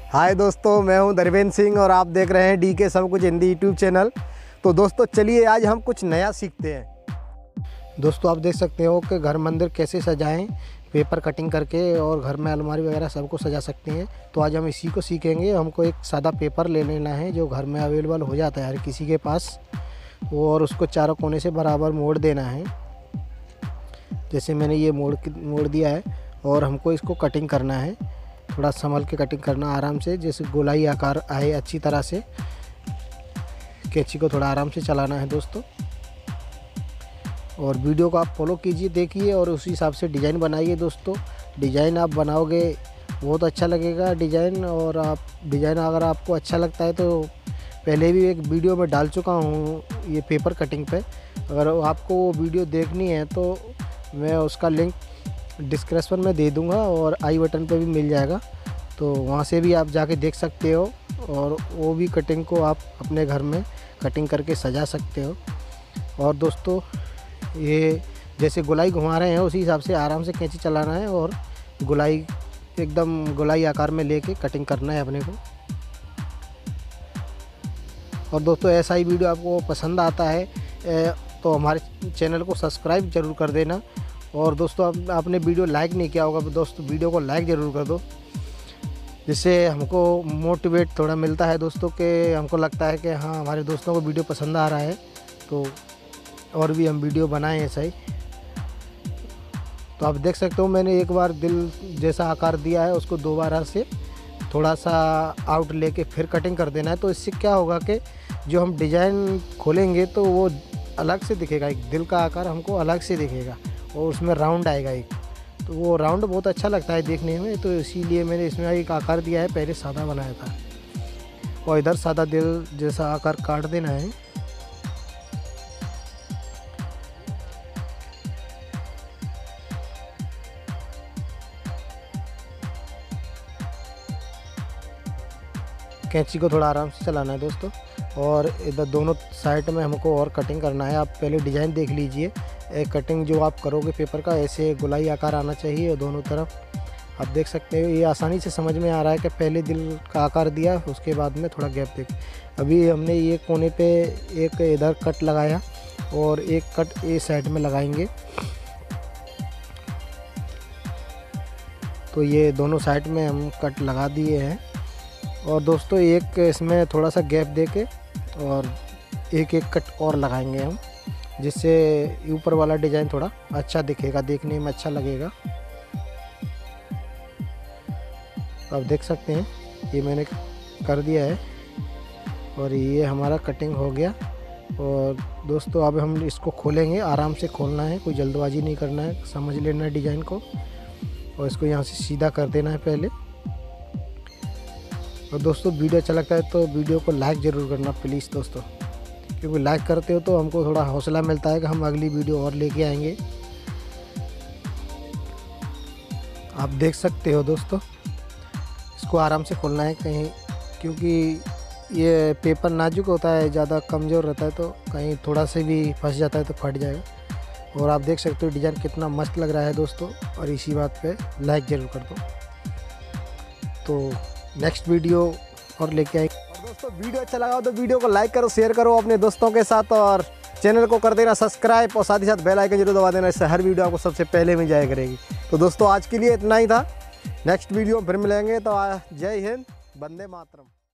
हाय दोस्तों, मैं हूं धर्मेंद्र सिंह और आप देख रहे हैं DK सब कुछ हिंदी यूट्यूब चैनल। तो दोस्तों चलिए आज हम कुछ नया सीखते हैं। दोस्तों आप देख सकते हो कि घर मंदिर कैसे सजाएं, पेपर कटिंग करके और घर में अलमारी वगैरह सबको सजा सकते हैं। तो आज हम इसी को सीखेंगे। हमको एक सादा पेपर ले लेना है जो घर में अवेलेबल हो जाता है हर किसी के पास, और उसको चारों कोने से बराबर मोड़ देना है। जैसे मैंने ये मोड़ दिया है और हमको इसको कटिंग करना है। थोड़ा संभल के कटिंग करना आराम से, जैसे गोलाई आकार आए अच्छी तरह से। कैंची को थोड़ा आराम से चलाना है दोस्तों। और वीडियो को आप फॉलो कीजिए, देखिए और उसी हिसाब से डिज़ाइन बनाइए दोस्तों। डिज़ाइन आप बनाओगे बहुत अच्छा लगेगा डिज़ाइन। और आप डिज़ाइन अगर आपको अच्छा लगता है तो पहले भी एक वीडियो में डाल चुका हूँ ये पेपर कटिंग पे। अगर आपको वो वीडियो देखनी है तो मैं उसका लिंक डिस्क्रिप्शन में दे दूंगा और आई बटन पे भी मिल जाएगा, तो वहाँ से भी आप जाके देख सकते हो। और वो भी कटिंग को आप अपने घर में कटिंग करके सजा सकते हो। और दोस्तों ये जैसे गोलाई घुमा रहे हैं उसी हिसाब से आराम से कैंची चलाना है और गोलाई एकदम गोलाई आकार में लेके कटिंग करना है अपने को। और दोस्तों ऐसा ही वीडियो आपको पसंद आता है तो हमारे चैनल को सब्सक्राइब ज़रूर कर देना। और दोस्तों आपने वीडियो लाइक नहीं किया होगा तो दोस्तों वीडियो को लाइक ज़रूर कर दो, जिससे हमको मोटिवेट थोड़ा मिलता है दोस्तों के। हमको लगता है कि हाँ हमारे दोस्तों को वीडियो पसंद आ रहा है तो और भी हम वीडियो बनाएं ऐसा ही। तो आप देख सकते हो मैंने एक बार दिल जैसा आकार दिया है, उसको दोबारा से थोड़ा सा आउट लेके फिर कटिंग कर देना है। तो इससे क्या होगा कि जो हम डिज़ाइन खोलेंगे तो वो अलग से दिखेगा, एक दिल का आकार हमको अलग से दिखेगा और उसमें राउंड आएगा एक। तो वो राउंड बहुत अच्छा लगता है देखने में, तो इसीलिए मैंने इसमें एक आकार दिया है। पहले सादा बनाया था और इधर सादा दिल जैसा आकार काट देना है। कैंची को थोड़ा आराम से चलाना है दोस्तों। और इधर दोनों साइड में हमको और कटिंग करना है। आप पहले डिज़ाइन देख लीजिए। कटिंग जो आप करोगे पेपर का ऐसे गोलाई आकार आना चाहिए और दोनों तरफ। आप देख सकते हो ये आसानी से समझ में आ रहा है कि पहले दिल का आकार दिया, उसके बाद में थोड़ा गैप देख। अभी हमने ये कोने पे एक इधर कट लगाया और एक कट ए साइड में लगाएंगे। तो ये दोनों साइड में हम कट लगा दिए हैं। और दोस्तों एक इसमें थोड़ा सा गैप देके और एक एक कट और लगाएंगे हम, जिससे ऊपर वाला डिज़ाइन थोड़ा अच्छा दिखेगा, देखने में अच्छा लगेगा। आप देख सकते हैं ये मैंने कर दिया है और ये हमारा कटिंग हो गया। और दोस्तों अब हम इसको खोलेंगे, आराम से खोलना है, कोई जल्दबाजी नहीं करना है, समझ लेना है डिज़ाइन को। और इसको यहाँ से सीधा कर देना है पहले। और दोस्तों वीडियो अच्छा लगता है तो वीडियो को लाइक ज़रूर करना प्लीज़ दोस्तों, क्योंकि लाइक करते हो तो हमको थोड़ा हौसला मिलता है कि हम अगली वीडियो और लेके आएंगे। आप देख सकते हो दोस्तों, इसको आराम से खोलना है कहीं, क्योंकि ये पेपर नाजुक होता है, ज़्यादा कमज़ोर रहता है, तो कहीं थोड़ा से भी फंस जाता है तो फट जाएगा। और आप देख सकते हो डिज़ाइन कितना मस्त लग रहा है दोस्तों। और इसी बात पे लाइक ज़रूर कर दो। तो नेक्स्ट वीडियो और लेके आएंगे। और दोस्तों वीडियो अच्छा लगा तो वीडियो को लाइक करो, शेयर करो अपने दोस्तों के साथ, और चैनल को कर देना सब्सक्राइब और साथ ही साथ बेल आइकन जरूर दबा देना, इससे हर वीडियो आपको सबसे पहले मिल जाया करेगी। तो दोस्तों आज के लिए इतना ही था। नेक्स्ट वीडियो फिर मिलेंगे। तो जय हिंद, वंदे मातरम।